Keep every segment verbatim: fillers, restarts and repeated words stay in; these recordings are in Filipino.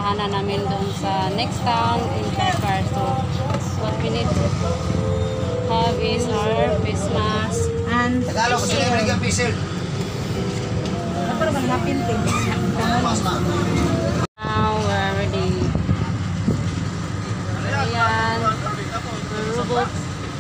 daanan namin doon sa next town in Car. So, what we need to have is our face mask and facial. Now we're ready. Ayan, robot.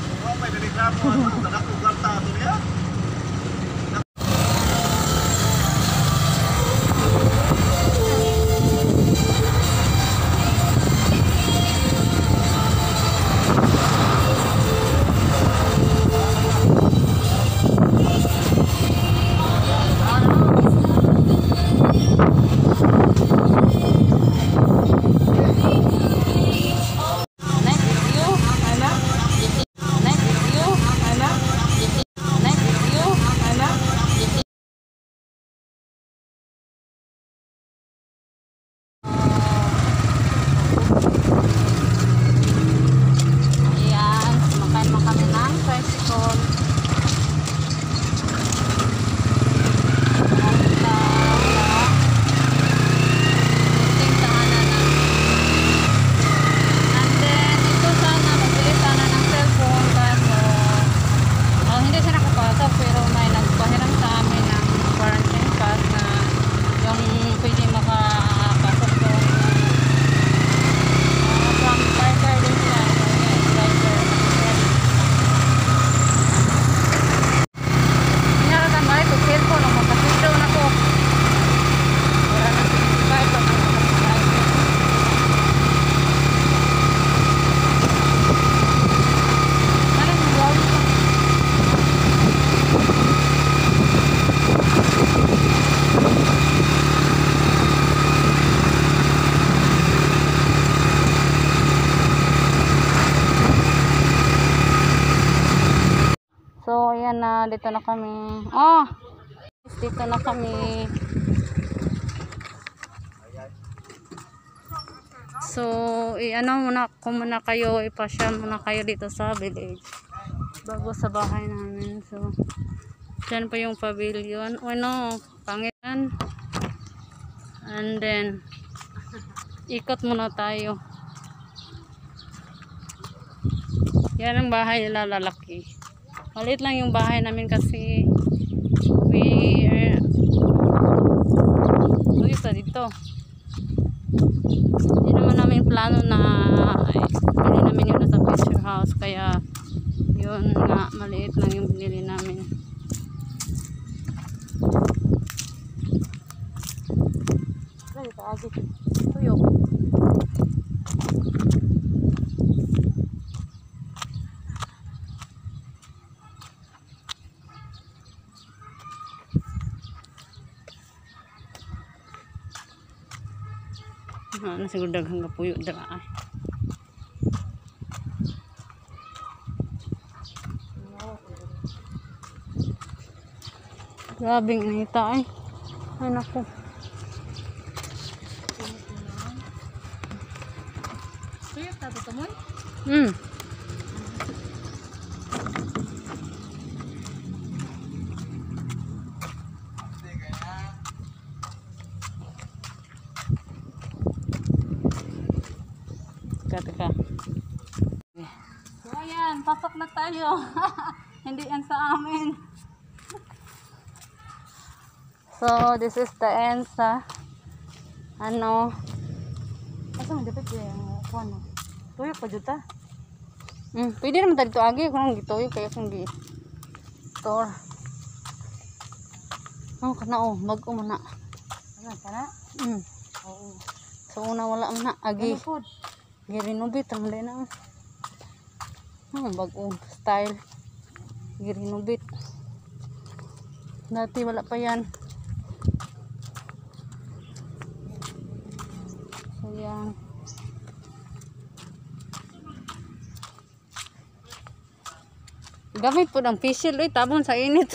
So, ayan na, dito na kami. Oh! Dito na kami. So, i-ano muna ko muna kayo, ipasyal muna kayo dito sa village. Bago sa bahay namin. So, dyan pa yung pavilion. Oh no, pangilan. And then, ikot muna tayo. Yan ang bahay nila lalaki. Malit lang yung bahay namin kasi we are uy pa dito. Hindi naman namin plano na binili namin yung nasa picture house, kaya yun nga, maliit lang yung binili namin. Ay, taagi. Tuyok. Ano siguro daghang kapuyo dira ay. Grabing inita ay. Ay naku. Tuyok ta to mo? Hmm. Teka. So ayan, pasok na tayo. Hindi yan sa amin. So this is the end sa ano. Asa mo dapat yung kuno. Tuyok pa juta. Hmm, pwede naman dito agi kung gituyok kaya kung gi store. Oh, kana oh, mag-o man na. Ano kana? Hmm. Oo. So una wala man na agi. Ano girinubit ang dali na. Hmm, bagong style. Girinubit. Dati wala pa yan. So yan. Gamit po ng facial. Uy, tabon sa init.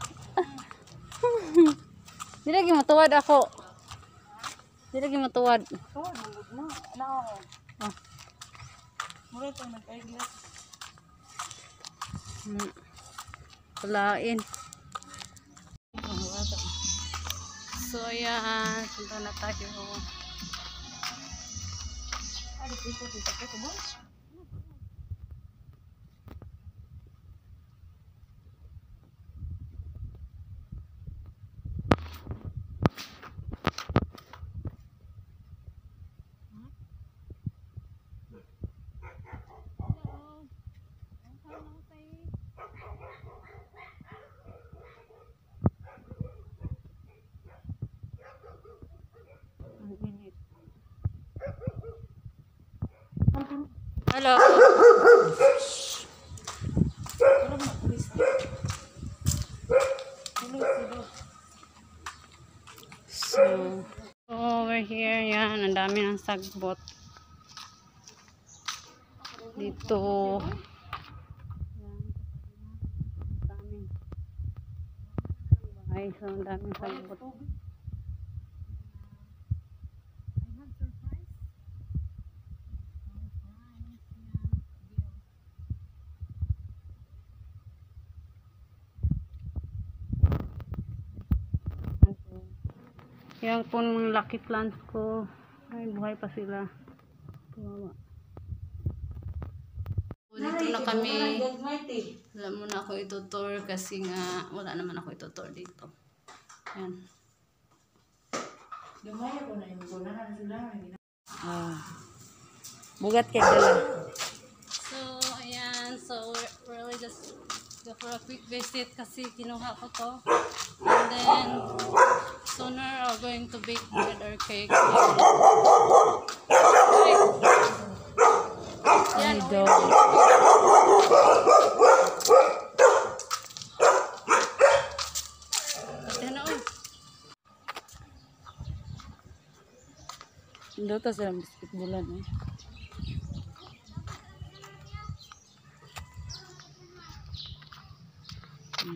Di lagi matuwad ako. Di lagi matuwad. Tuwad, mo. Ano ako? Ah. Mura ito nag-eyeglass. Hmm. Palain. So, ayan. Punta na tayo. Hello. So, over here, yan, ang dami ng sagbot. Dito. Yan. Ay, so ang daming sagbot. Yan po ng lucky plants ko. Ay, buhay pa sila. Kawawa. Dito na kami. Wala muna ako itutur kasi nga wala naman ako itutur dito. Yan. Ah. Bugat kay dala. So, ayan. So, we're really just go for a quick visit kasi kinuha ko to. And then, sooner we're going to bake bread or cake. Yan, Idol. Dito sa biscuit bulan eh. Hmm.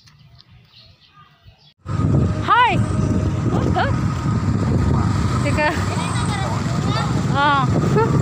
Hi! Teka. Ah.